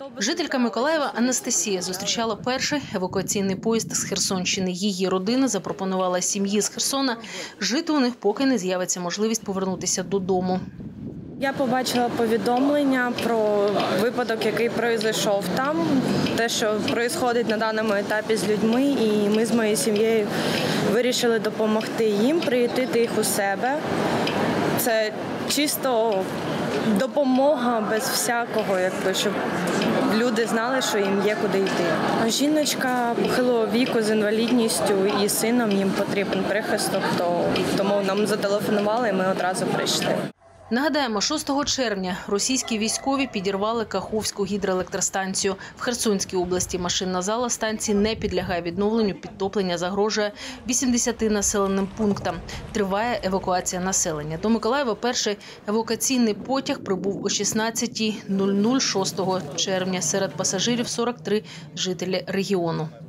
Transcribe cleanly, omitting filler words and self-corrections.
Жителька Миколаєва Анастасія зустрічала перший евакуаційний поїзд з Херсонщини. Її родина запропонувала сім'ї з Херсона жити у них, поки не з'явиться можливість повернутися додому. Я побачила повідомлення про випадок, який пройшов там, те, що відбувається на даному етапі з людьми, і ми з моєю сім'єю вирішили допомогти їм, приютити їх у себе. Це чисто допомога без всякого, щоб люди знали, що їм є куди йти. Жіночка похилого віку з інвалідністю і сином, їм потрібен прихисток, тому нам зателефонували і ми одразу прийшли. Нагадаємо, 6 червня російські військові підірвали Каховську гідроелектростанцію. В Херсонській області машинна зала станції не підлягає відновленню, підтоплення загрожує 80 населеним пунктам. Триває евакуація населення. До Миколаєва перший евакуаційний потяг прибув о 16:00 6 червня. Серед пасажирів 43 жителі регіону.